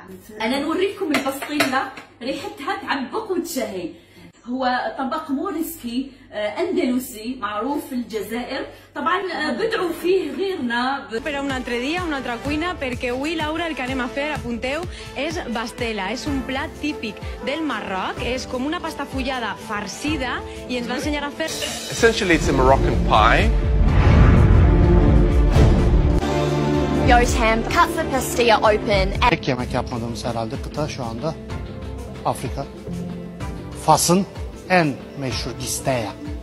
انا نوريكم البسطيله، ريحتها تعبق وتشهي. هو طبق موريسكي اندلسي معروف في الجزائر، طبعا بدعوا فيه غيرنا. Però un altre dia, una altra cuina, perquè avui, Laura, el que anem a fer, apunteu, és bastela. És un plat típic del Marroc, és com una pasta fullada farcida i ens va ensenyar a fer... Essentially, it's a Moroccan pie. Yotam cuts the pastilla open. Tek yemek yapmadığımız herhalde kıta şu anda Afrika. Fas'ın en meşhur Gisteya.